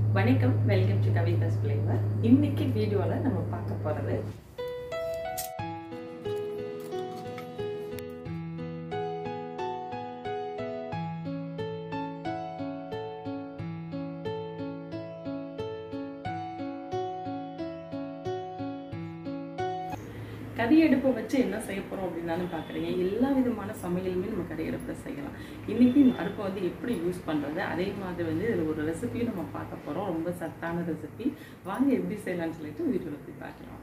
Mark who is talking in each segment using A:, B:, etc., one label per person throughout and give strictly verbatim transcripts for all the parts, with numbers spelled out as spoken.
A: வணக்கம், welcome to Kavidas flavour. இன்னைக்கு வீடியோவில் நம்ம பார்க்க போகிறது கறி அடுப்பை வச்சு என்ன செய்ய போகிறோம் அப்படின்னு பார்க்குறீங்க. எல்லா விதமான சமையலுமே நம்ம கறி அடுப்பில் செய்யலாம். இன்றைக்கி இந்த அடுப்பை வந்து எப்படி யூஸ் பண்ணுறது, அதே மாதிரி வந்து இதில் ஒரு ரெசிபியும் நம்ம பார்க்க போகிறோம். ரொம்ப சத்தான ரெசிபி. வாங்க எப்படி செய்யலாம்னு சொல்லிட்டு வீடியோவில் போய் பார்க்கலாம்.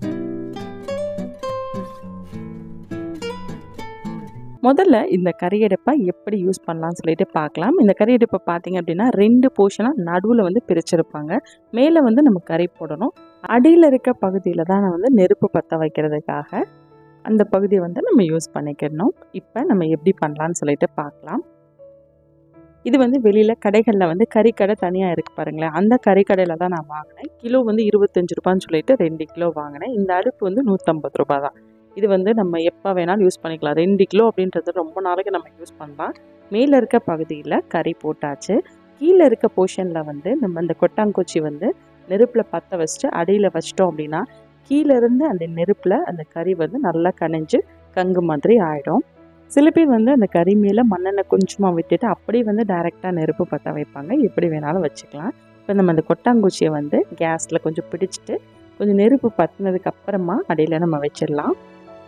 A: முதல்ல இந்த கறி அடுப்பை எப்படி யூஸ் பண்ணலாம்னு சொல்லிட்டு பார்க்கலாம். இந்த கறி அடுப்பை பார்த்தீங்க அப்படின்னா ரெண்டு போர்ஷனாக நடுவில் வந்து பிரிச்சிருப்பாங்க. மேலே வந்து நம்ம கறி போடணும். அடியில் இருக்க பகுதியில் தான் நான் வந்து நெருப்பு பற்ற வைக்கிறதுக்காக அந்த பகுதியை வந்து நம்ம யூஸ் பண்ணிக்கணும். இப்போ நம்ம எப்படி பண்ணலான்னு சொல்லிட்டு பார்க்கலாம். இது வந்து வெளியில் கடைகளில் வந்து கறிக்கடை தனியாக இருக்குது பாருங்களேன். அந்த கறிக்கடையில் தான் நான் வாங்கினேன். கிலோ வந்து இருபத்தஞ்சு ரூபான்னு சொல்லிட்டு ரெண்டு கிலோ வாங்கினேன். இந்த அடுப்பு வந்து நூற்றம்பது ரூபா தான். இது வந்து நம்ம எப்போ வேணாலும் யூஸ் பண்ணிக்கலாம். ரெண்டு கிலோ அப்படின்றது ரொம்ப நாளைக்கு நம்ம யூஸ் பண்ணலாம். மேலே இருக்க பகுதியில் கறி போட்டாச்சு. கீழே இருக்க போர்ஷனில் வந்து நம்ம இந்த கொட்டாங்குச்சி வந்து நெருப்பில் பற்ற வச்சுட்டு அடியில் வச்சிட்டோம் அப்படின்னா கீழேருந்து அந்த நெருப்பில் அந்த கறி வந்து நல்லா கனைஞ்சு கங்கு மாதிரி ஆகிடும். சில பேர் வந்து அந்த கறி மேலே மண்ணெண்ணெய் கொஞ்சமாக விட்டுட்டு அப்படியே வந்து டைரெக்டாக நெருப்பு பற்ற வைப்பாங்க. எப்படி வேணாலும் வச்சுக்கலாம். இப்போ நம்ம அந்த கொட்டாங்குச்சியை வந்து கேஸில் கொஞ்சம் பிடிச்சிட்டு கொஞ்சம் நெருப்பு பற்றினதுக்கு அப்புறமா அடியில் நம்ம வச்சிடலாம்.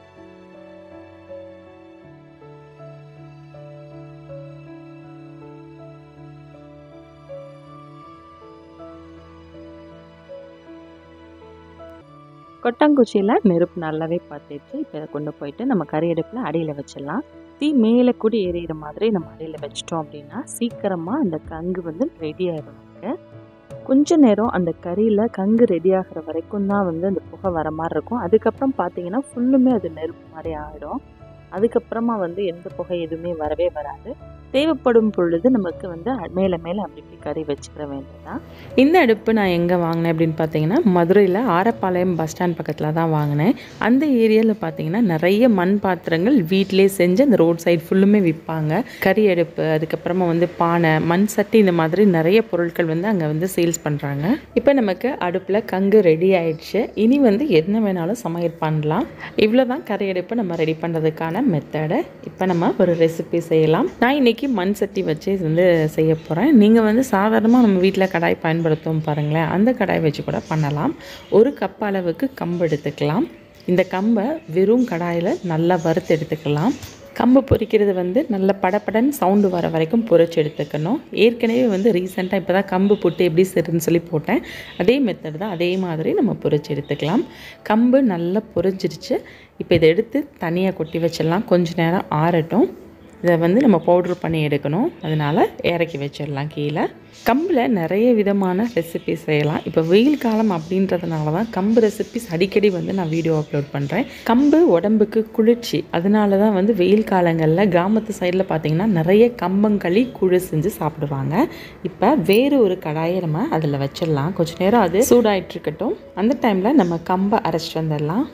A: கொட்டாங்குச்சியில் நெருப்பு நல்லாவே பார்த்துட்டு இப்போ இதை கொண்டு போயிட்டு நம்ம கறி அடுப்பில் அடியில் வச்சிடலாம். தீ மேலே கூட எரியிற மாதிரி நம்ம அடியில் வச்சிட்டோம் அப்படின்னா சீக்கிரமாக அந்த கங்கு வந்து ரெடி ஆகிடும். கொஞ்ச நேரம் அந்த கறியில் கங்கு ரெடி ஆகிற வரைக்கும் தான் வந்து அந்த புகை வர மாதிரி இருக்கும். அதுக்கப்புறம் பார்த்தீங்கன்னா ஃபுல்லுமே அது நெருப்பு மாதிரி ஆகிடும். அதுக்கப்புறமா வந்து எந்த புகை எதுவுமே வரவே வராது. தேவைப்படும் பொழுது நமக்கு வந்து மேலே மேலே அப்படி இப்படி கறி வச்சுக்கிற வேண்டியதான். இந்த அடுப்பு நான் எங்கே வாங்கினேன் அப்படின்னு பார்த்தீங்கன்னா மதுரையில் ஆரப்பாளையம் பஸ் ஸ்டாண்ட் பக்கத்தில் தான் வாங்கினேன். அந்த ஏரியாவில் பார்த்தீங்கன்னா நிறைய மண் பாத்திரங்கள் வீட்டிலே செஞ்சு அந்த ரோட் சைடு ஃபுல்லுமே விற்பாங்க. கறி அடுப்பு, அதுக்கப்புறமா வந்து பானை, மண் சட்டி, இந்த மாதிரி நிறைய பொருட்கள் வந்து அங்கே வந்து சேல்ஸ் பண்ணுறாங்க. இப்போ நமக்கு அடுப்பில் கங்கு ரெடி ஆயிடுச்சு. இனி வந்து என்ன வேணாலும் சமையல் பண்ணலாம். இவ்வளோ தான் கறி அடுப்பு நம்ம ரெடி பண்ணுறதுக்கான மெத்தடு. இப்போ நம்ம ஒரு ரெசிபி செய்யலாம். நான் இன்னைக்கு மண் சட்டி வச்சு இது வந்து செய்ய போகிறேன். நீங்கள் வந்து சாதாரணமாக நம்ம வீட்டில் கடாய் பயன்படுத்துவோம் பாருங்களேன், அந்த கடாய் வச்சு கூட பண்ணலாம். ஒரு கப் அளவுக்கு கம்பு எடுத்துக்கலாம். இந்த கம்பை வெறும் கடாயில் நல்லா வறுத்து எடுத்துக்கலாம். கம்பு பொரிக்கிறது வந்து நல்ல படப்படன்னு சவுண்டு வர வரைக்கும் பொரிச்சு எடுத்துக்கணும். ஏற்கனவே வந்து ரீசெண்டாக இப்போ தான் கம்பு போட்டு எப்படி சரின்னு சொல்லி போட்டேன். அதே மெத்தட் தான், அதே மாதிரி நம்ம பொரிச்சு எடுத்துக்கலாம். கம்பு நல்லா பொரிஞ்சிருச்சு. இப்போ இதை எடுத்து தனியாக கொட்டி வச்சிடலாம். கொஞ்சம் நேரம் ஆறட்டும். இதை வந்து நம்ம பவுட்ரு பண்ணி எடுக்கணும். அதனால் இறக்கி வச்சிடலாம் கீழே. கம்பில் நிறைய விதமான ரெசிபிஸ் செய்யலாம். இப்போ வெயில் காலம் அப்படின்றதுனால தான் கம்பு ரெசிபிஸ் அடிக்கடி வந்து நான் வீடியோ அப்லோட் பண்ணுறேன். கம்பு உடம்புக்கு குளிர்ச்சி. அதனால தான் வந்து வெயில் காலங்களில் கிராமத்து சைடில் பார்த்திங்கன்னா நிறைய கம்பங்களி குழு செஞ்சு சாப்பிடுவாங்க. இப்போ வேறு ஒரு கடாயை நம்ம அதில் வச்சிடலாம். கொஞ்சம் நேரம் அது சூடாயிட்ருக்கட்டும். அந்த டைமில் நம்ம கம்பை அரைச்சிட்டு வந்துடலாம்.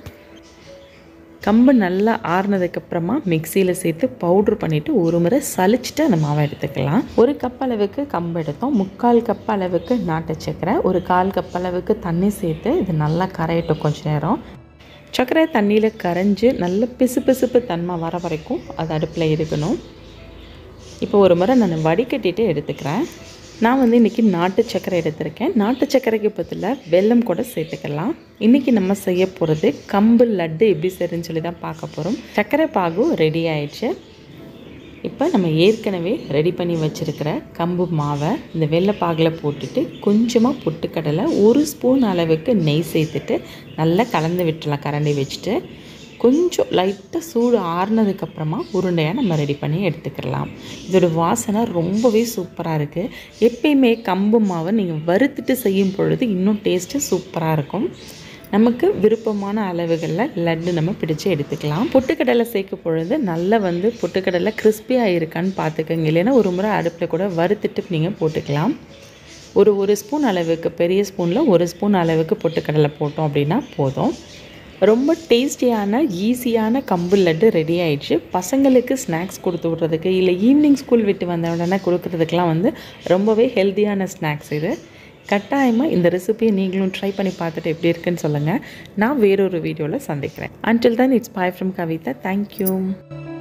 A: கம்பு நல்லா ஆறுனதுக்கப்புறமா மிக்சியில் சேர்த்து பவுட்ரு பண்ணிவிட்டு ஒரு முறை சலிச்சுட்டு அந்த மாவை எடுத்துக்கலாம். ஒரு கப் அளவுக்கு கம்பு எடுத்தோம். முக்கால் கப் அளவுக்கு நாட்டு சர்க்கரை, ஒரு கால் கப் அளவுக்கு தண்ணி சேர்த்து இது நல்லா கரையட்டும். கொஞ்சம் நேரம் சர்க்கரை தண்ணியில் கரைஞ்சி நல்ல பிசு பிசுப்பு தன்மை வர வரைக்கும் அது அடுப்பில் இருக்கணும். இப்போ ஒரு முறை நான் வடிகட்டிட்டு எடுத்துக்கிறேன். நான் வந்து இன்றைக்கி நாட்டு சர்க்கரை எடுத்திருக்கேன். நாட்டு சர்க்கரைக்கு பதிலாக வெல்லம் கூட சேர்த்துக்கலாம். இன்றைக்கி நம்ம செய்ய போகிறது கம்பு லட்டு எப்படி செய்யறதுன்னு சொல்லி தான் பார்க்க போகிறோம். சர்க்கரை பாகு ரெடி ஆயிடுச்சு. இப்போ நம்ம ஏற்கனவே ரெடி பண்ணி வச்சுருக்கிற கம்பு மாவை இந்த வெள்ளை பாகில் போட்டுட்டு கொஞ்சமாக பொட்டுக்கடலை, ஒரு ஸ்பூன் அளவுக்கு நெய் சேர்த்துட்டு நல்லா கலந்து விட்டுலாம் கரண்டி வச்சுட்டு. கொஞ்சம் லைட்டாக சூடு ஆறுனதுக்கப்புறமா உருண்டையாக நம்ம ரெடி பண்ணி எடுத்துக்கலாம். இதோட வாசனை ரொம்பவே சூப்பராக இருக்குது. எப்பயுமே கம்பு மாவை நீங்கள் வறுத்துட்டு செய்யும் பொழுது இன்னும் டேஸ்ட்டு சூப்பராக இருக்கும். நமக்கு விருப்பமான அளவுகளில் லட்டு நம்ம பிடிச்சி எடுத்துக்கலாம். பொட்டுக்கடலை சேர்க்கும் பொழுது நல்லா வந்து பொட்டுக்கடலை கிறிஸ்பியாக இருக்கான்னு பார்த்துக்கங்க. இல்லைன்னா ஒரு முறை அடுப்பில் கூட வறுத்துட்டு நீங்கள் போட்டுக்கலாம். ஒரு ஒரு ஸ்பூன் அளவுக்கு, பெரிய ஸ்பூனில் ஒரு ஸ்பூன் அளவுக்கு பொட்டுக்கடலை போட்டோம் அப்படின்னா போதும். ரொம்ப டேஸ்டியான ஈஸியான கம்பு லட்டு ரெடி ஆயிடுச்சு. பசங்களுக்கு ஸ்நாக்ஸ் கொடுத்து விட்றதுக்கு இல்லை ஈவினிங் ஸ்கூல் விட்டு வந்த உடனே கொடுக்குறதுக்கெலாம் வந்து ரொம்பவே ஹெல்த்தியான ஸ்நாக்ஸ் இது.
B: கட்டாயமாக இந்த ரெசிபியை நீங்களும் ட்ரை பண்ணி பார்த்துட்டு எப்படி இருக்குன்னு சொல்லுங்கள். நான் வேறொரு வீடியோவில் சந்திக்கிறேன். Until then, it's bye from Kavita. Thank you.